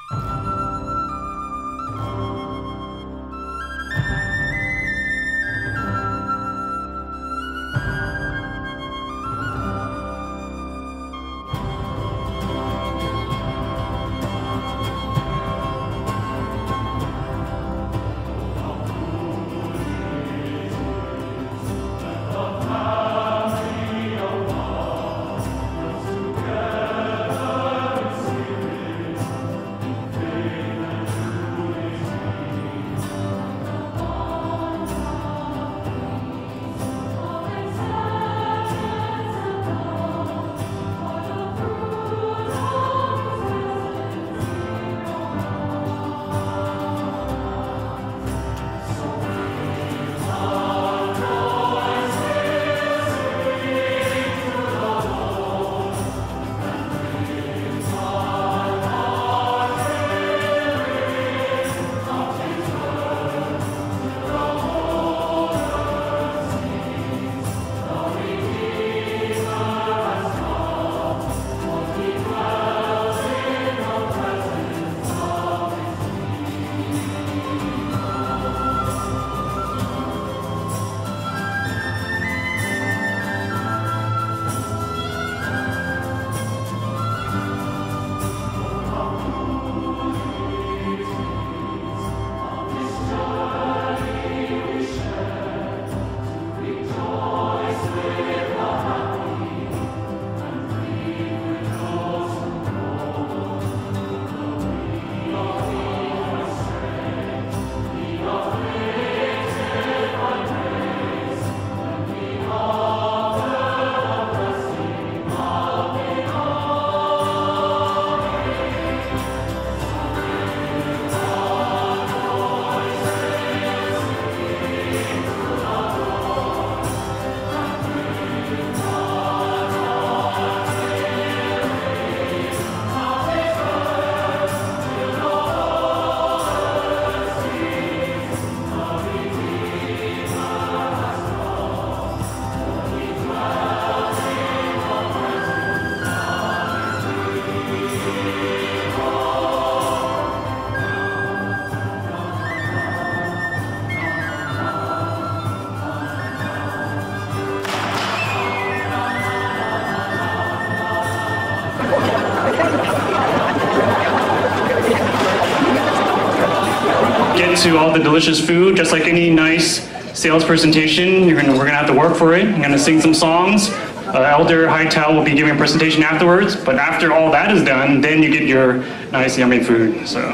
Get to all the delicious food, just like any nice sales presentation. We're gonna have to work for it. I'm gonna sing some songs. Elder Hightower will be giving a presentation afterwards, but after all that is done, then you get your nice yummy food. So,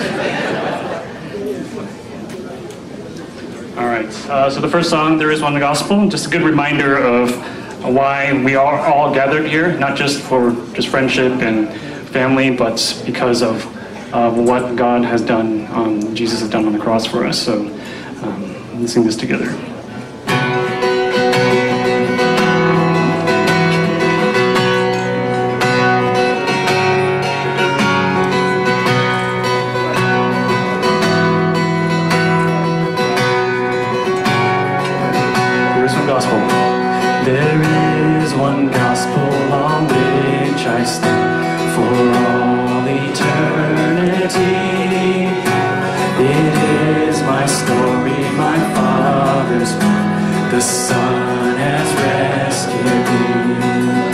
all right. So the first song, There Is One Gospel, just a good reminder of why we are all gathered here, not just for just friendship and family, but because of what God has done, Jesus has done on the cross for us. So let's sing this together. There is one gospel on which I stand for all eternity. It is my story, my Father's plan. The Son has rescued me.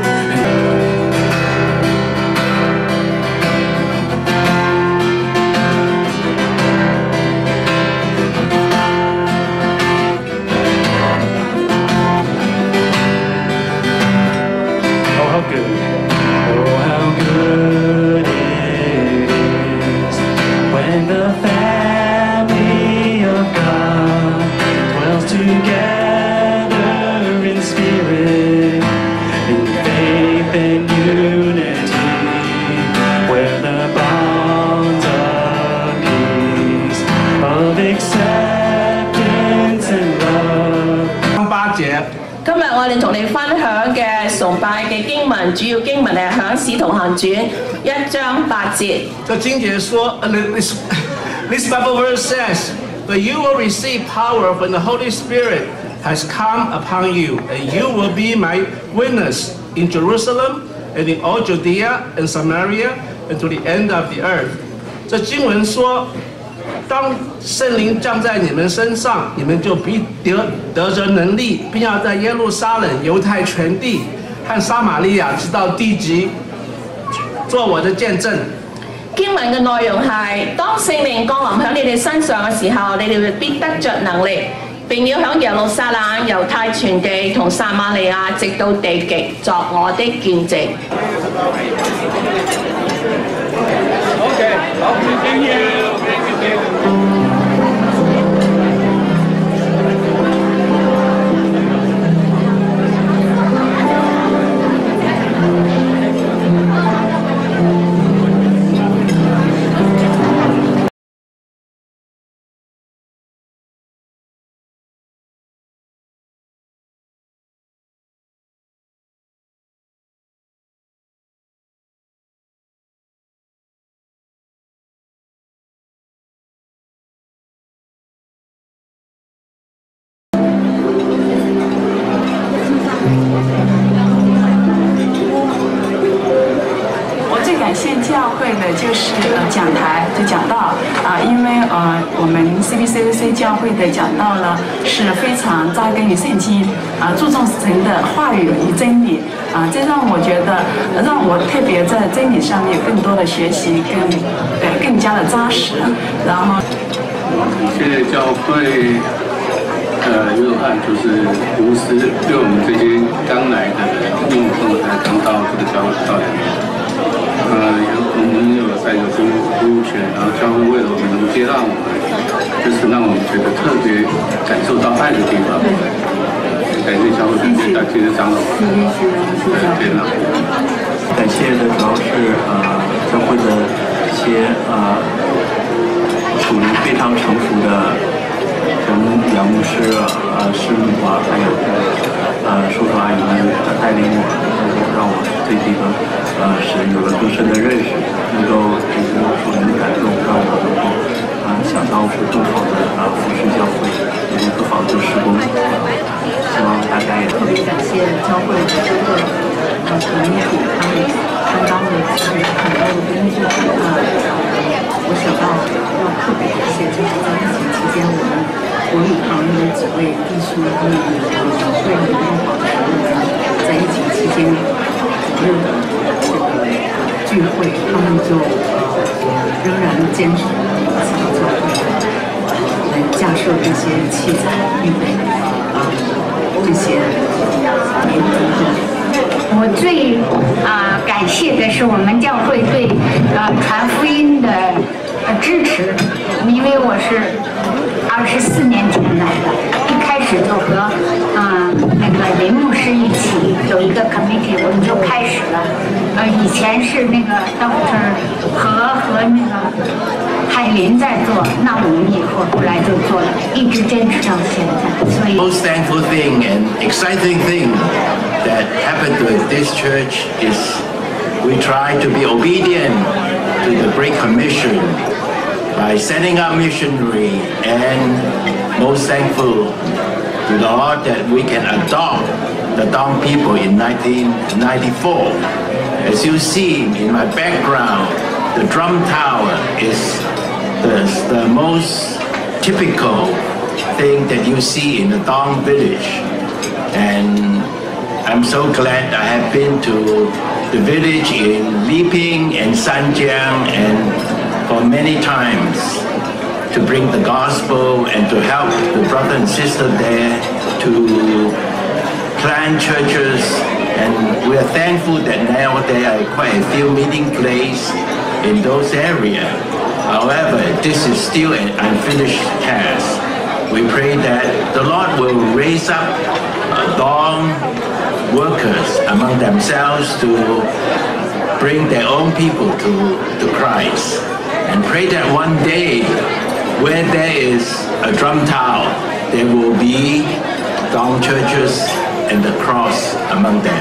This Bible verse says, "But you will receive power when the Holy Spirit has come upon you, and you will be my witness in Jerusalem and in all Judea and Samaria and to the end of the earth." 这经文说，当圣灵降在你们身上，你们就必得着能力，并要在耶路撒冷、犹太全地和撒瑪利亞直到地極，做我的見證。 經文嘅內容係：當聖靈降臨喺你哋身上嘅時候，你哋必得着能力，並要喺耶路撒冷、猶太全地同撒瑪利亞直到地極作我的見證。 感谢教会的就是讲台的讲道因为我们 CBCVC 教会的讲道呢是非常扎根于圣经注重神的话语与真理这让我觉得让我特别在真理上面更多的学习更加的扎实。然后谢谢教会约翰就是无私对我们这些刚来的人用后才刚到这个教会到里面。我们有在有服务权，然后教会为了我们能接纳我们，这是让我们觉得特别感受到爱的地方。感谢教会，感谢长老，接纳。 感谢的主要是教会的一些属灵非常成熟的杨牧师师母还有叔叔阿姨们带领我，能够让我对这个神有了更深的认识，能够这个属灵的感动，让我能够想到是更好的服侍教会，能够更好的施工。希望大家也特别感谢教会的各个团体，他们担当的其实很多的工作。我想到要特别感谢，就是在疫情期间，我们国语堂有几位弟兄，他们会很用好的在疫情期间左右的这个聚会，他们就仍然坚持起到教会来架设这些器材，预备这些民族的。 我最感谢的是我们教会对传福音的支持，因为我是24年前来的，一开始就和那个林牧师一起有一个 committee， 我们就开始了。以前是那个Dr. 和那个海林在做，那我们以后来就做了，一直坚持到现在。所以 Most thankful thing and exciting thing that happened with this church is we try to be obedient to the Great Commission by sending out missionary, and most thankful to the Lord that we can adopt the Dong people in 1994. As you see in my background, the drum tower is the most typical thing that you see in the Dong village. And I'm so glad I have been to the village in Liping and Sanjiang and for many times to bring the gospel and to help the brother and sister there to plant churches. And we are thankful that now there are quite a few meeting places in those areas. However, this is still an unfinished task. We pray that the Lord will raise up Dong workers among themselves to bring their own people to Christ. And pray that one day, where there is a drum tower, there will be Dong churches and the cross among them.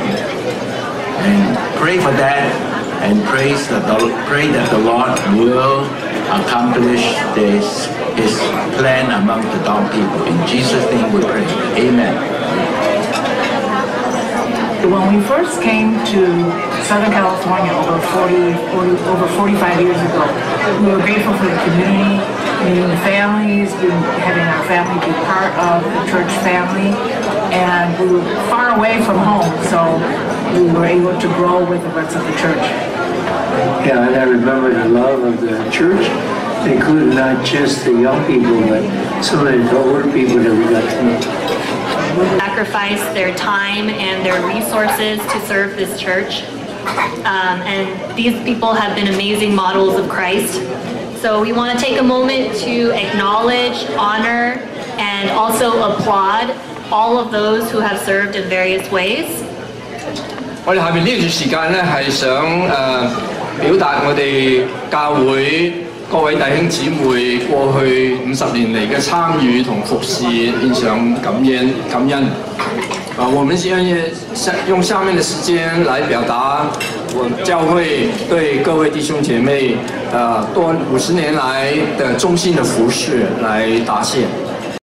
And pray for that, and pray that the Lord will accomplish His plan among the Dong people. In Jesus' name we pray. Amen. When we first came to Southern California over 45 years ago. We were grateful for the community, meeting the families, having our family be part of the church family, and we were far away from home, so we were able to grow with the rest of the church. Yeah, and I remember the love of the church. It included not just the young people, but some of the older people that we got to know. Sacrifice their time and their resources to serve this church. And these people have been amazing models of Christ. So we want to take a moment to acknowledge, honor, and also applaud all of those who have served in various ways. 我哋下面呢段時間咧係想表達我哋教會各位弟兄姊妹過去50年嚟嘅參與同服侍，獻上感恩。我們先用下面的時間來表達我教會對各位弟兄姐妹多50年來的忠心的服侍來答謝。